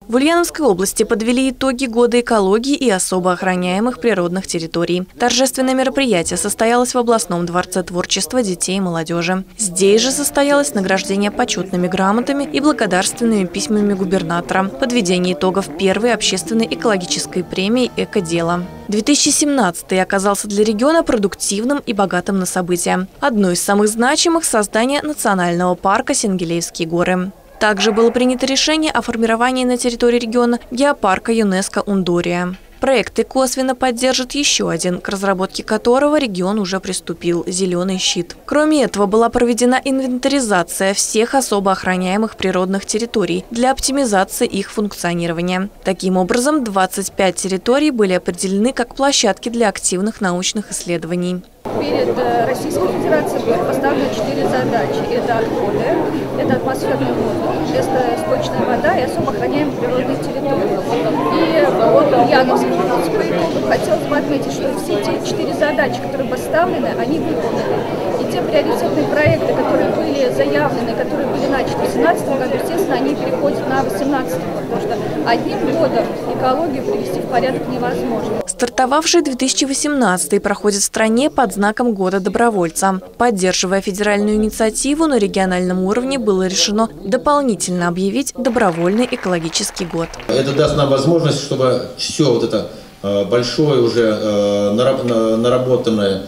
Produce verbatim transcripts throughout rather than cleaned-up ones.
В Ульяновской области подвели итоги года экологии и особо охраняемых природных территорий. Торжественное мероприятие состоялось в областном дворце творчества детей и молодежи. Здесь же состоялось награждение почетными грамотами и благодарственными письмами губернатора, подведение итогов первой общественной экологической премии «Эко-дело». две тысячи семнадцатый оказался для региона продуктивным и богатым на события. Одно из самых значимых – создание национального парка Сенгилейские горы. Также было принято решение о формировании на территории региона геопарка ЮНЕСКО «Ундурия». Проект косвенно поддержит еще один, к разработке которого регион уже приступил – «Зеленый щит». Кроме этого, была проведена инвентаризация всех особо охраняемых природных территорий для оптимизации их функционирования. Таким образом, двадцать пять территорий были определены как площадки для активных научных исследований. Перед Российской Федерацией были поставлены четыре задачи. Это отходы, это атмосферный воздух, это сточная вода и особо охраняемые природные территории. И вот Ульяновский по итогу хотелось бы отметить, что все те четыре задачи, которые поставлены, они выполнены. И те приоритетные проекты, которые были заявлены, которые были начаты в две тысячи семнадцатом году, естественно, они переходят на две тысячи восемнадцатый год, потому что одним годом экологию привести в порядок невозможно. Стартовавший две тысячи восемнадцатый проходит в стране под знаком Года добровольца. Поддерживая федеральную инициативу, на региональном уровне было решено дополнительно объявить добровольный экологический год. Это даст нам возможность, чтобы все вот это большое уже наработанное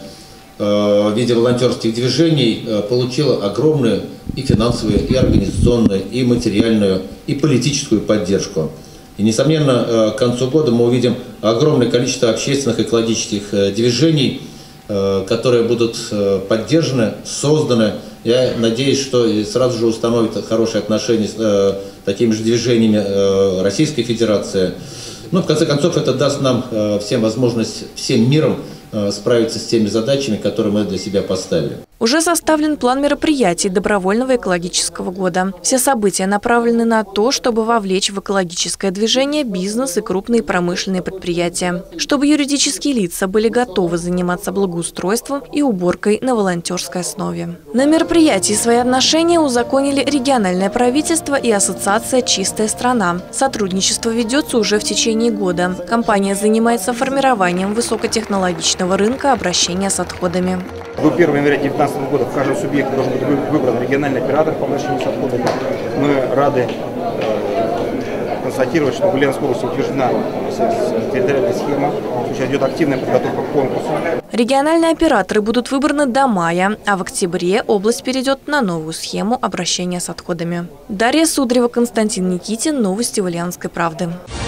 в виде волонтерских движений получило огромную и финансовую, и организационную, и материальную, и политическую поддержку. И, несомненно, к концу года мы увидим огромное количество общественных экологических движений, которые будут поддержаны, созданы. Я надеюсь, что сразу же установят хорошие отношения с такими же движениями Российской Федерации. Но, в конце концов, это даст нам всем возможность, всем миром справиться с теми задачами, которые мы для себя поставили. Уже составлен план мероприятий добровольного экологического года. Все события направлены на то, чтобы вовлечь в экологическое движение бизнес и крупные промышленные предприятия, чтобы юридические лица были готовы заниматься благоустройством и уборкой на волонтерской основе. На мероприятии свои отношения узаконили региональное правительство и ассоциация «Чистая страна». Сотрудничество ведется уже в течение года. Компания занимается формированием высокотехнологичного рынка обращения с отходами. До первого января две тысячи девятнадцатого года в каждом субъекте должен быть выбран региональный оператор по обращению с отходами. Мы рады констатировать, что в Ульяновской области утверждена территориальная схема. Сейчас идет активная подготовка к конкурсу. Региональные операторы будут выбраны до мая, а в октябре область перейдет на новую схему обращения с отходами. Дарья Сударева, Константин Никитин. Новости Ульяновской правды.